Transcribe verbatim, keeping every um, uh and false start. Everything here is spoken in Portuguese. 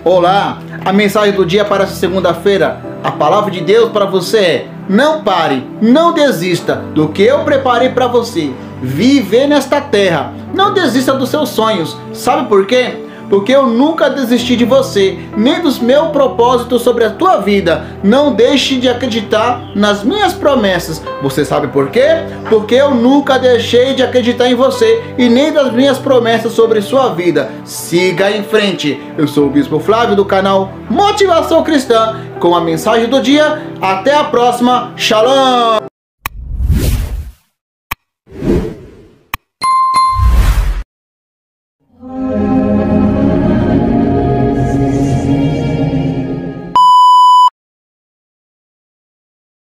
Olá, a mensagem do dia para essa segunda-feira, a palavra de Deus para você é: não pare, não desista do que eu preparei para você. Viver nesta terra, não desista dos seus sonhos. Sabe por quê? Porque eu nunca desisti de você, nem dos meus propósitos sobre a tua vida. Não deixe de acreditar nas minhas promessas. Você sabe por quê? Porque eu nunca deixei de acreditar em você e nem das minhas promessas sobre sua vida. Siga em frente. Eu sou o Bispo Flávio do canal Motivação Cristã com a mensagem do dia. Até a próxima. Shalom!